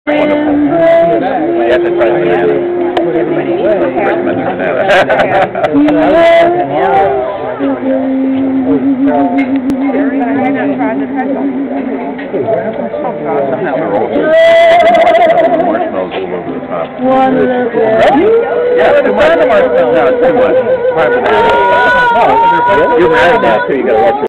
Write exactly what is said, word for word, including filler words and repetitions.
Wonderful. You have to try the banana. Recommend the banana. Somehow they're all good. Marshmallows all over the top. Yeah, too much. No, it's too much. Hard banana. You're married now, too. You got to watch your